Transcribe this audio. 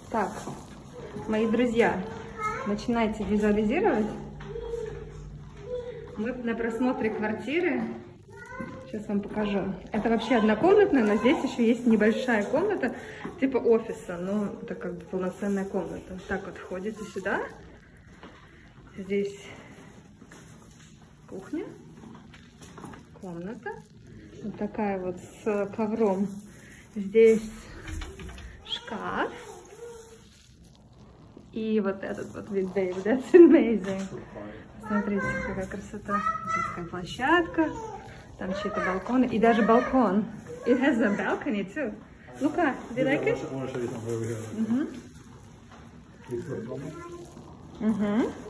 Так, мои друзья, начинайте визуализировать. Мы на просмотре квартиры. Сейчас вам покажу. Это вообще однокомнатная, но здесь еще есть небольшая комната, типа офиса, но это как бы полноценная комната. Так вот входите сюда. Здесь кухня, комната. Вот такая вот с ковром. Здесь шкаф. И вот этот вот вид, baby, that's amazing. Смотрите, какая красота. Детская площадка. Там чьи-то балконы. И даже балкон. It has a balcony too. Luca, do you like it? I want to show you something over here. Mm-hmm.